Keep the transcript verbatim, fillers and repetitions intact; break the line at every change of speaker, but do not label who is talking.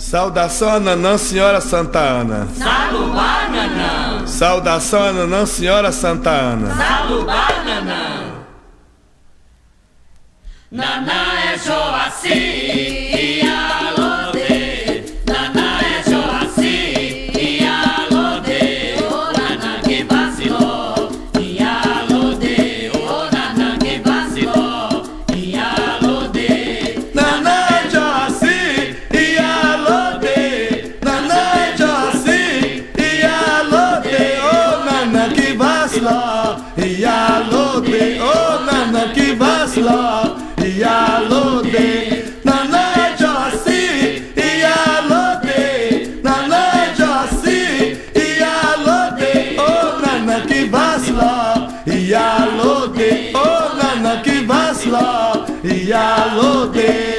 Saudação a Nanã, senhora Santa Ana.
Salubá, Nanã.
Saudação a Nanã, senhora Santa Ana.
Salubá, Nanã. Nanã é Joaci e Alodê. Nanã é Joaci e Alodê. Ô Nanã que vacilou e Alodê. Ô Nanã que vacilou e Alodê.
Nanã é Joaci e Alodê. Nanã é Joaci e Alodê. Ô Nanã que vacilou e Alodê. Ô Nanã que vacilou e Alodê. Nanã é Joaci e Alodê. Nanã é Joaci e Alodê. Ô Nanã que vacilou e Alodê. Ô Nanã que vacilou e Alodê.